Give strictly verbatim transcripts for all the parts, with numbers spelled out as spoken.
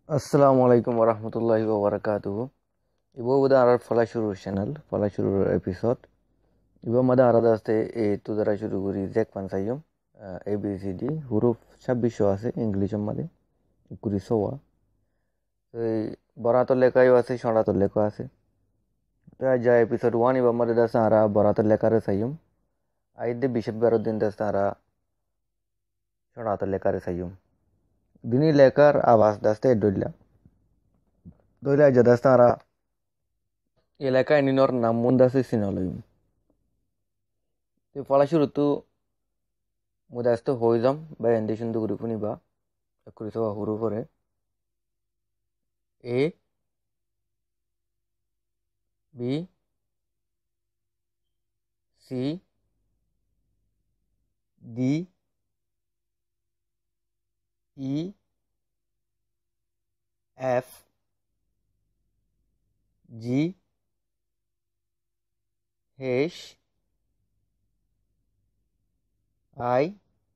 Assalamualaikum warahmatullahi wabarakatuh. Ibu udah arar fala shuru channel, fala shuru episode. Ibu mada arada aste e tu dara shuru guri zek pansayum. A B C D huruf ছাব্বিশশো আছে English মধ্যে কুড়ি সোয়া তো বরাতর লেখাও আছে সরাতর লেখা আছে তো আজ যা এপিসোড ওয়ান ইবা মধ্যে দাস আরা বরাতর লেখারে সাইয়ুম আইদে বিশপ বারো দিন দাস আরা সরাতর লেখারে সাইয়ুম দিনী লেখার আওয়াজ দাসতে ডইলা ডইলা যা দাস আরা এলাকায় নিনর নাম মুন্দাসে সিনালয়ুম তো ফলা শুরু তো মুদাস্ত হয়ে যাম বা এন্ডি সুন্দর করে শুনিবা করি সবা হুরু করে A B C D E F G H I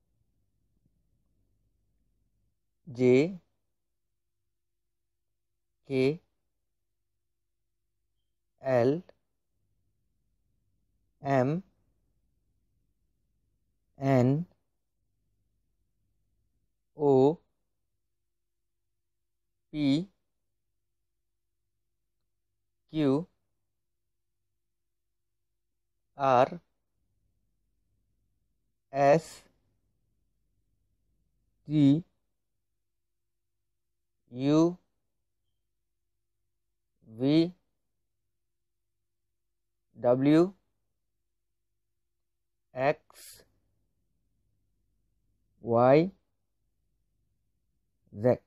J K L M N O P Q R S T U V W X Y Z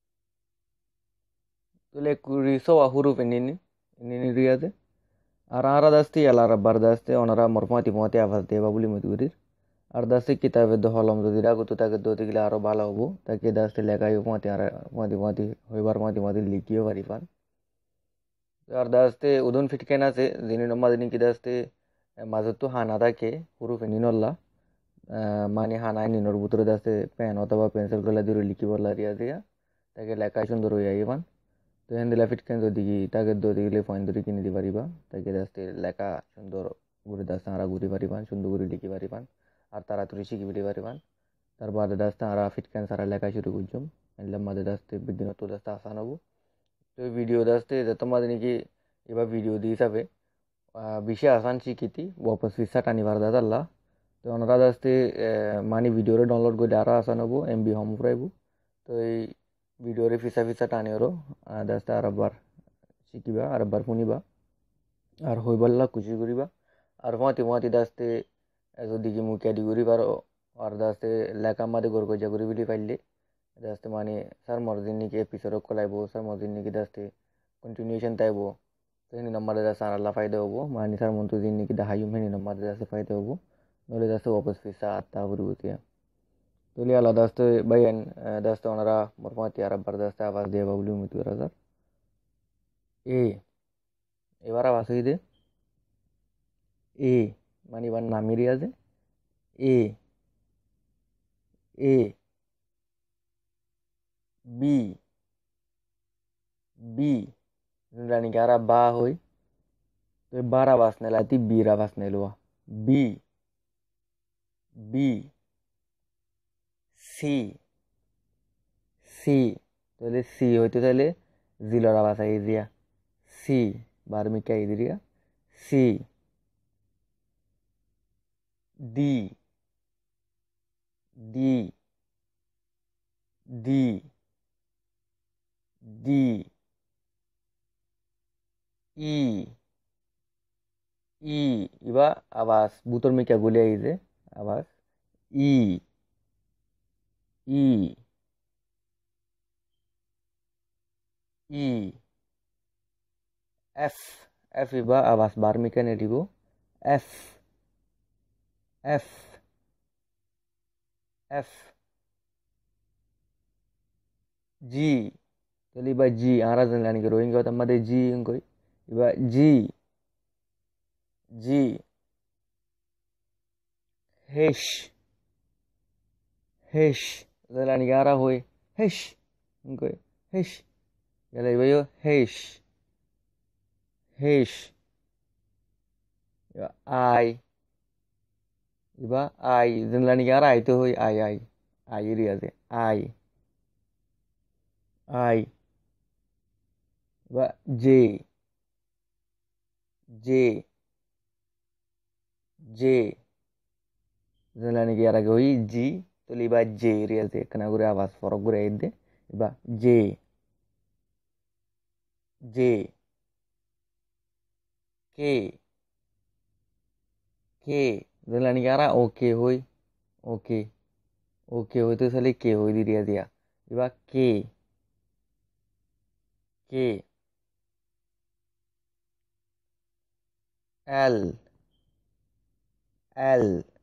তুলে কুড়ি সবা হুরুফ এনিনি এনিনি রিয়াজে আর আরা দাস্তি আলা রাব্বার দাস্তে ওনারা মরমাতি মতে আওয়াজ দেবা বলি মধুরির আর দাস্তে কিতাবে দ হলম যদি রাখতো তাকে দতে গেলে আরো ভালো হবো তাকে দাস্তে লেখাই মতে আর মতে মতে হইবার মতে মতে লিখিও পারি পান আর দাস্তে উদন ফিটকেন আছে যিনি নম্বর দিন কি দাস্তে মাজত তো হানা থাকে হুরুফ এনিনল্লা মানে হানায় নিনর ভিতরে দাস্তে পেন অথবা পেন্সিল গুলা দিয়ে লিখিব লারিয়া দিয়া তাকে লেখা সুন্দর হইয়া ইবান তো হেন দিলা ফিটকেন যদি তাকে দতে গেলে পয়েন্ট ধরে কিনে দি পারিবা তাকে দাস্তে লেখা সুন্দর ঘুরে দাস্তে আরা ঘুরি পারিবান সুন্দর করে লিখি পারিবান আর তাড়াতাড়ি শিখি বিড়ি পারিবান তার বাদে দাস্তে আরা ফিটকেন সারা লেখা শুরু করছম এলাম মাঝে দাস্তে বিজ্ঞানত দাস্তে আসান হবো তো ভিডিও দাস্তে তোমাদের নাকি এবার ভিডিও দিয়ে হিসাবে বিশে আসান শিখিতি ওয়াপস ফিসা টানিবার দাদা তো ওনারা দাস্তে মানে ভিডিওরে ডাউনলোড করে আরও আসান হবো এম বি হোম ফুরাইব তো এই ভিডিওরে ফিসা ফিসা টানিওরও দাস্তে আর একবার শিখিবা আর একবার শুনিবা আর হইবাল্লা খুশি করিবা আর মাতি মাতি দাস্তে যদি কি মুখ ক্যাডি করি পারো আর দাস্তে লেখা মাদে গর গজা করি বিলি পাইলে দাস্তে মানে স্যার মরদিন নাকি এপিসোড কলাইব স্যার মরদিন নাকি দাস্তে কন্টিনিউশন তাইব তো হেনি নম্বর দাস্তে আর আল্লাহ ফায়দা হবো মানে স্যার মন্ত্র দিন নাকি দেখাইম হেনি নম্বর দাস্তে ফায়দা হবো নলে দাস্তে ওয়াপস ফিসা আত্মা পরিবর্তিয়া তোলে আল্লাহ দাস্তে বাইন দাস্তে ওনারা মরমাতি আর আব্বার দাস্তে আওয়াজ দিয়ে বাবুলি মৃত্যু রাজার এ এবার আওয়াজ হই দে এ মানে এবার নামিরি আছে এ এ বি বি রানি কারা বা হই তো বারা বাস নেলা তি বিরা বাস নেলুয়া বি বি সি সি তাহলে সি হইতে তাহলে জিলর আওয়াজ আই দিয়া সি বার্মিকা আই দিয়া C D D D D E E ইবা আওয়াজ বুতর মিকা গুলে আই যে আওয়াজ ই ই ই এফ এফ ইবা আওয়াজ বার্মিকা নে দিব এফ এফ এফ জি তাহলে ইবা জি আরা জানলানি কে রোহিঙ্গা তো আমাদের জি কই ইবা জি জি হেশ হেশ জানলানি কে আরা হই হেশ কই হেশ yala iba yo hesh hesh iba ai iba ai zinlani yara ai to hoy ai ai ai iri ase ai ai iba j j j zinlani yara go hoy g to iba j iri ase kana gure awas forok gure idde iba j j k k zinlani yara okay hoy okay okay hoy to sale k hoy diri ase ya iba k k L L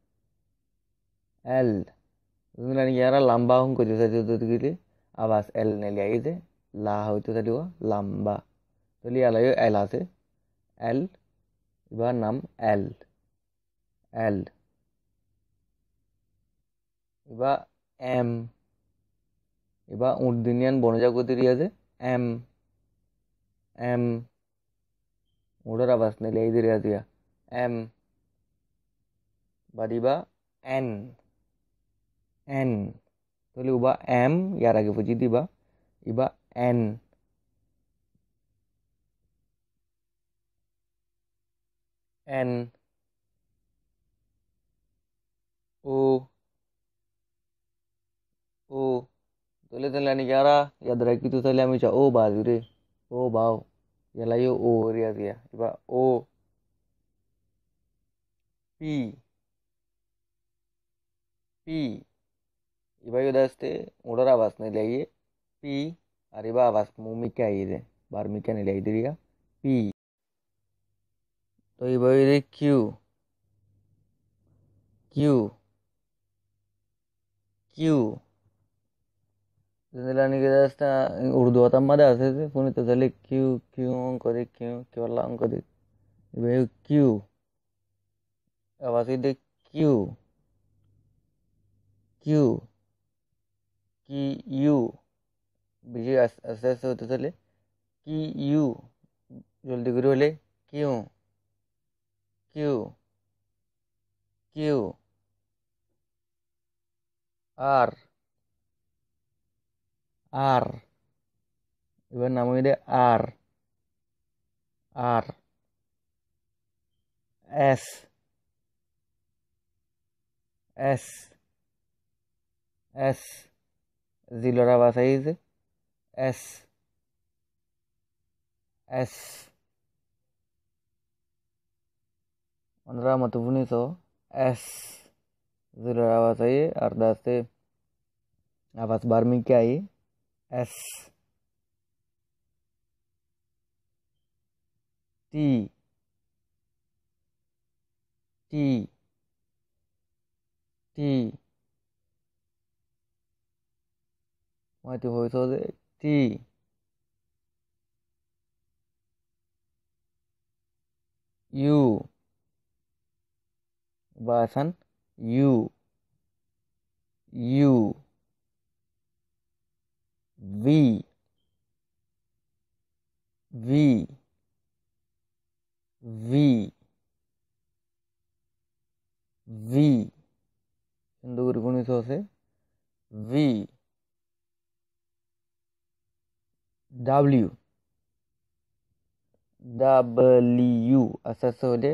L zinlani yara lamba hum ko jesa jodo digile awas L ne le ide la hoy to sale lamba to li ala yo L ase L iba nam L L iba M iba urdinian bonoja godiri ase M M uдар awas ne le idire ase ya M badiba N N toli uba M yara ge puji diba iba N N O O tole zinlani yara yadra ki to sale ami cha o bazure o baw yala yo o iri ase ya iba O P P iba yo daste uдар awas ne le P arriba awas mu mika ide bar mika ne le idiriya P to iba yo Q Q Q zinlani ke dasta urdu atam mada ase puni to sale Q Q onko de Q Q la onko de iba yo Q awas ide Q Q Q U biji aste aste hote sale Q U জলদি করে হলে Q Q Q R R এবার নাম হইলে R R S S S জিলরা বাসাইছে S S ondra matubuni so s zira awas ai arda se awas barmi ke ai s t t t mati hoy so t u bahasan u u v v v v Hindu guni so se v w w asas hole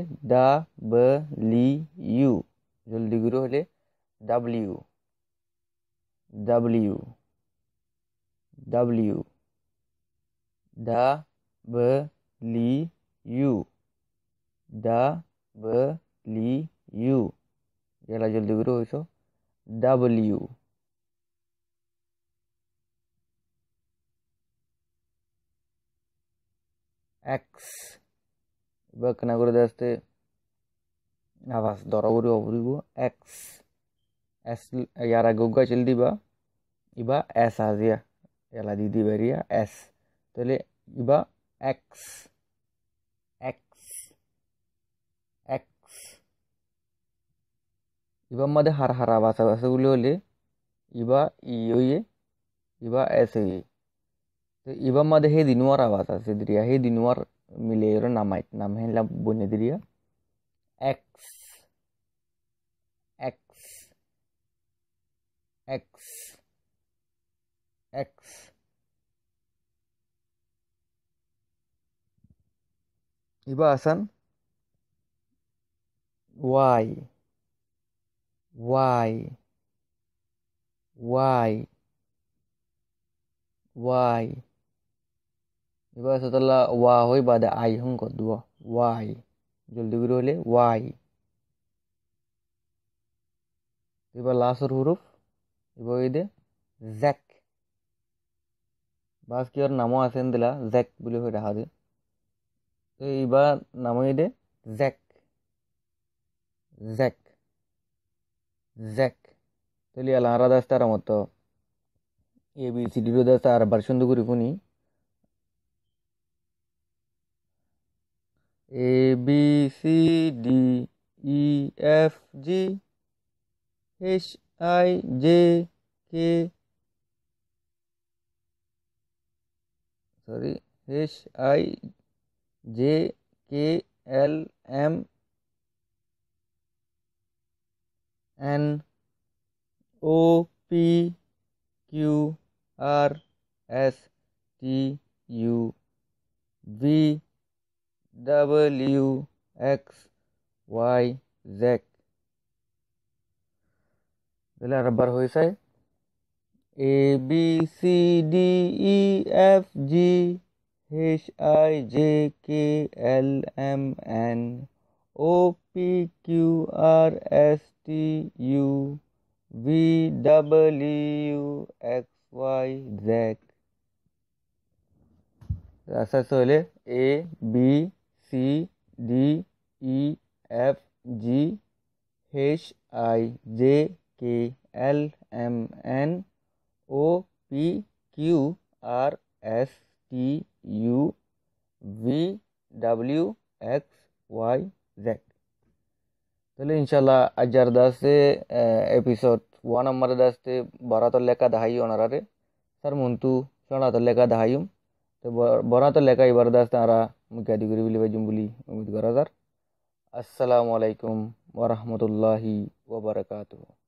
w জলদি গুরু হলে w w w w w এলা জলদি গুরু হইছো w x এবার কেনা করে আসতে আবাস দরগরি অবরিব x s ইয়ারা গুগা চল দিবা ইবা s আজিয়া এলা দি দিবারিয়া s তাহলে ইবা x x x ইবা মধ্যে হার হার আবাস আবাস গুলো হলে ইবা ই হইয়ে ইবা s হইয়ে তো iba made he dinuar awas ase diria he dinuar mile ero namait nam hela bone diria x x x x iba asan y y y y iba setelah wa hoi pada ai hung ko dua y joldi guru hole y iba lasur huruf iba ide zek bas ki or namo asen dila zek bule hoi raha de তো এবার নামাই দে Jack Jack Jack তাহলে আলা আরা দাস্তা আর মতো A B C D দাস্তা আর বার সুন্দর করে শুনি A B C D E F G H I J K sorry H I J K L M N O P Q R S T U V W X Y Z তাহলে আরেকবার হয়েছে A B C D E F G H I J K L M N O P Q R S T U V W X Y Z আচ্ছা তাহলে A B C D E F G H I J K L M N O P Q R S T U V W X Y Z তাহলে ইনশাল্লাহ আজার দাসে episode one নম্বর দাসতে বরাতর লেখা দাহাই ওনারারে sir Montu সোনাতর লেখা দাহাইম তো বরাতর লেখা এবার দাসতে আরা মুখ্যাদি করি বলি বাইজুম বলি উমিদ করা যার আসসালামু আলাইকুম ওয়া রাহমাতুল্লাহি ওয়া বারাকাতুহু।